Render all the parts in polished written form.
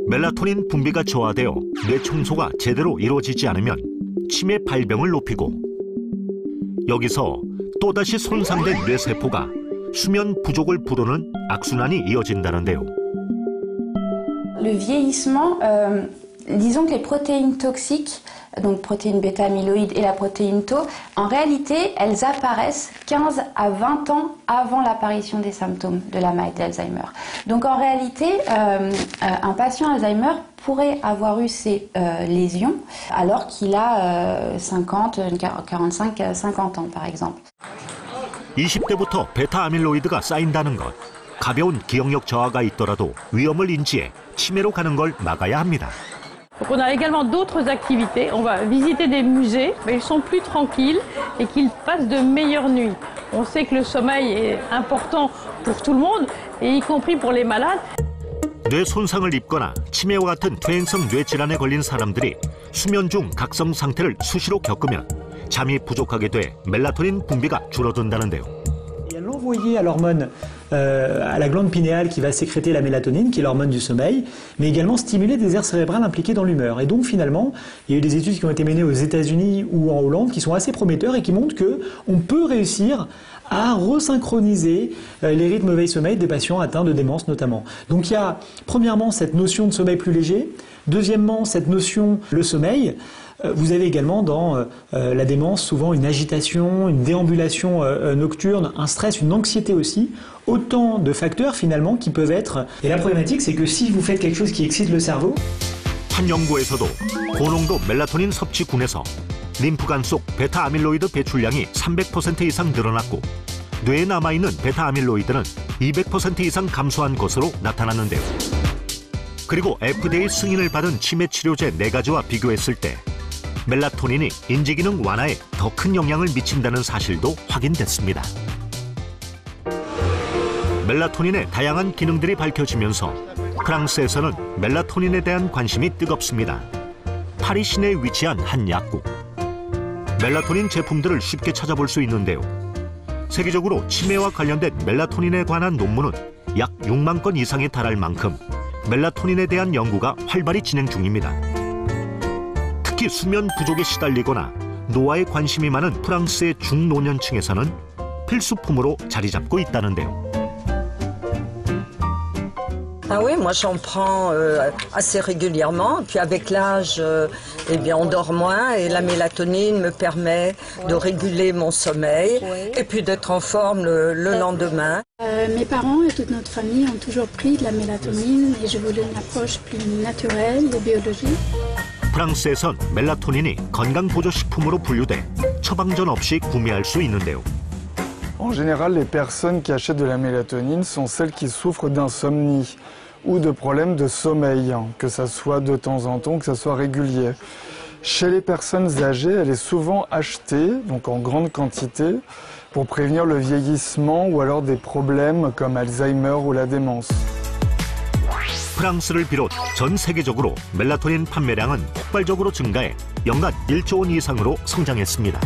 멜라토닌 분비가 저하되어 뇌 청소가 제대로 이루어지지 않으면 치매 발병을 높이고 여기서 또다시 손상된 뇌세포가 수면 부족을 부르는 악순환이 이어진다는데요. Le vieillissement, disons que les protéines toxiques, donc protéines bêta-amyloïdes et la protéine tau, en réalité, elles apparaissent 15 à 20 ans avant l'apparition des symptômes de la maladie d'Alzheimer. Donc en réalité, un patient Alzheimer pourrait avoir eu ces lésions alors qu'il a 45, 50 ans par exemple. 20대부터 베타-아밀로이드가 쌓인다는 것. 가벼운 기억력 저하가 있더라도 위험을 인지해 치매로 가는 걸 막아야 합니다. Donc on a également d'autres activités. On va visiter des musées, mais ils sont plus tranquilles et qu'ils passent de meilleures nuits. On sait que le sommeil est important pour tout le monde, et y compris pour les malades. 뇌 손상을 입거나 치매와 같은 퇴행성 뇌질환에 걸린 사람들이 수면 중 각성 상태를 수시로 겪으면 잠이 부족하게 돼 멜라토닌 분비가 줄어든다는데요. L'envoyer à l'hormone, à la glande pinéale qui va sécréter la mélatonine, qui est l'hormone du sommeil, mais également stimuler des aires cérébrales impliquées dans l'humeur. Et donc finalement, il y a eu des études qui ont été menées aux États-Unis ou en Hollande qui sont assez prometteurs et qui montrent qu'on peut réussir à resynchroniser les rythmes veille-sommeil des patients atteints de démence notamment. Donc il y a premièrement cette notion de sommeil plus léger, deuxièmement cette notion le sommeil. Vous avez également dans la démence souvent une agitation, une déambulation nocturne, un stress, une anxiété aussi. Autant de facteurs finalement qui peuvent être... Et la problématique c'est que si vous faites quelque chose qui excite le cerveau... 한 연구에서도 고농도 멜라토닌 섭취군에서 림프관 속 베타아밀로이드 배출량이 300% 이상 늘어났고 뇌에 남아있는 베타아밀로이드는 200% 이상 감소한 것으로 나타났는데요. 그리고 FDA 승인을 받은 치매 치료제 4가지와 비교했을 때 멜라토닌이 인지기능 완화에 더 큰 영향을 미친다는 사실도 확인됐습니다. 멜라토닌의 다양한 기능들이 밝혀지면서 프랑스에서는 멜라토닌에 대한 관심이 뜨겁습니다. 파리 시내에 위치한 한 약국. 멜라토닌 제품들을 쉽게 찾아볼 수 있는데요. 세계적으로 치매와 관련된 멜라토닌에 관한 논문은 약 6만 건 이상에 달할 만큼 멜라토닌에 대한 연구가 활발히 진행 중입니다. 특히 수면 부족에 시달리거나 노화에 관심이 많은 프랑스의 중노년층에서는 필수품으로 자리 잡고 있다는데요. Ah oui, moi j'en prends assez régulièrement. Puis avec l'âge, eh bien on dort moins et la mélatonine me permet de réguler mon sommeil et puis d'être en forme le lendemain. Mes parents et toute notre famille ont toujours pris de la mélatonine et je voulais une approche plus naturelle et biologique. 프랑스에선 멜라토닌이 건강보조식품으로 분류돼 처방전 없이 구매할 수 있는데요. En général, les personnes qui achètent de la mélatonine sont celles qui souffrent d'insomnie ou de problèmes de sommeil, que ça soit de temps en temps, que ça soit régulier. Chez les personnes âgées, elle est souvent achetée, donc en grande quantité, pour prévenir le vieillissement ou alors des problèmes comme Alzheimer ou la démence. 프랑스를 비롯 전 세계적으로 멜라토닌 판매량은 폭발적으로 증가해 연간 1조 원 이상으로 성장했습니다.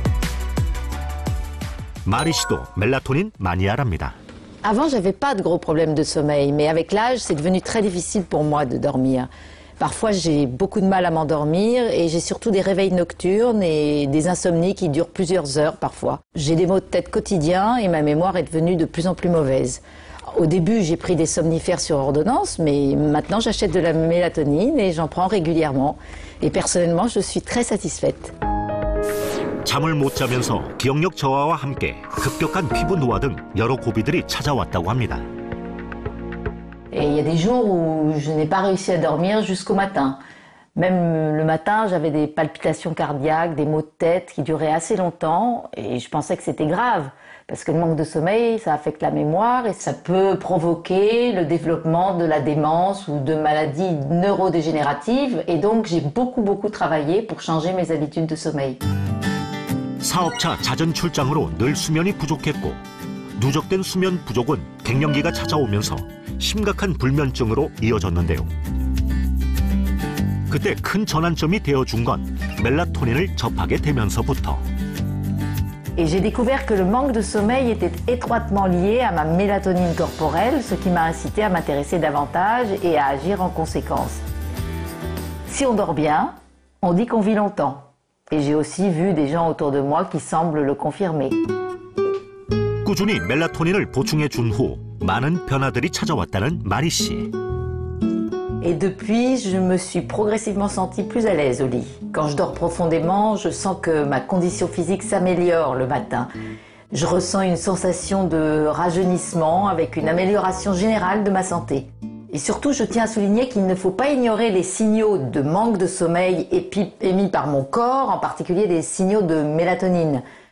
마리 씨도 멜라토닌 마니아랍니다. Avant, j'avais pas de gros problèmes de sommeil, mais avec l'âge, c'est devenu très difficile pour moi de dormir. Parfois, j'ai beaucoup de mal à m'endormir et j'ai surtout des réveils nocturnes et des insomnies qui durent plusieurs heures parfois. J'ai des maux de tête quotidiens et ma mémoire est devenue de plus en plus mauvaise. Au début, j'ai pris des somnifères sur ordonnance, mais maintenant j'achète de la mélatonine et j'en prends régulièrement. Et personnellement, je suis très satisfaite. 잠을 못 자면서 기억력 저하와 함께 급격한 피부 노화 등 여러 고비들이 찾아왔다고 합니다. Et il y a des jours où je n'ai pas réussi à dormir jusqu'au matin. Même le matin, j'avais des palpitations cardiaques, des maux de tête qui duraient assez longtemps et je pensais que c'était grave. Parce que le manque de sommeil, ça affecte la mémoire et ça peut provoquer le développement de la démence ou de maladies neurodégénératives. Et donc, j'ai beaucoup travaillé pour changer mes habitudes de sommeil. 사업차 잦은 출장으로 늘 수면이 부족했고 누적된 수면 부족은 갱년기가 찾아오면서 심각한 불면증으로 이어졌는데요. 그때 큰 전환점이 되어준 건 멜라토닌을 접하게 되면서부터. Et j'ai découvert que le manque de sommeil était étroitement lié à ma mélatonine corporelle, ce qui m'a incité à m'intéresser davantage et à agir en conséquence. Si on dort bien, on dit qu'on vit longtemps. Et j'ai aussi vu des gens autour de moi qui semblent le confirmer. 꾸준히 멜라토닌을 보충해 준 후 많은 변화들이 찾아왔다는 마리 씨. Et depuis, je me suis progressivement sentie plus à l'aise au lit. Quand je dors profondément, je sens que ma condition physique s'améliore le matin. Je ressens une sensation de rajeunissement avec une amélioration générale de ma santé. Et surtout, je tiens à souligner qu'il ne faut pas ignorer les signaux de manque de sommeil émis par mon corps, en particulier des signaux de mélatonine.